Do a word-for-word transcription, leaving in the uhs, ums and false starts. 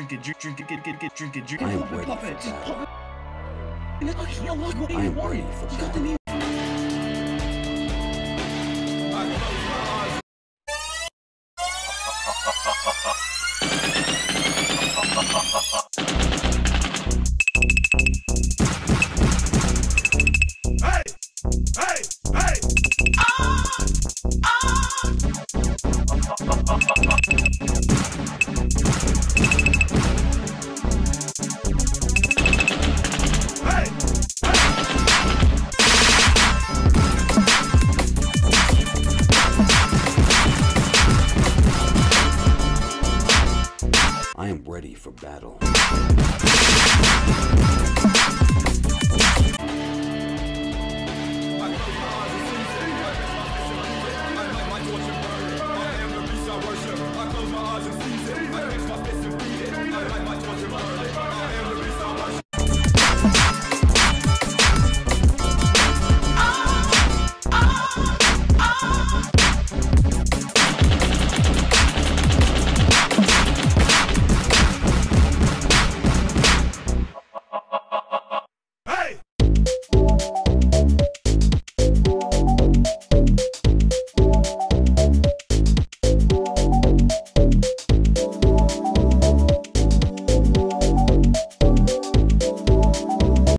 drink it, drink, drink it, get, get, get, drink it, drink it. I am Pop it, ready pop for it, just battle. pop it. I am ready for battle. Hey! Hey! Hey! Ah! Ah! Hey! I am ready for battle. I close my eyes and seize it. I fix my fists and beat it. I like my torture murder. I am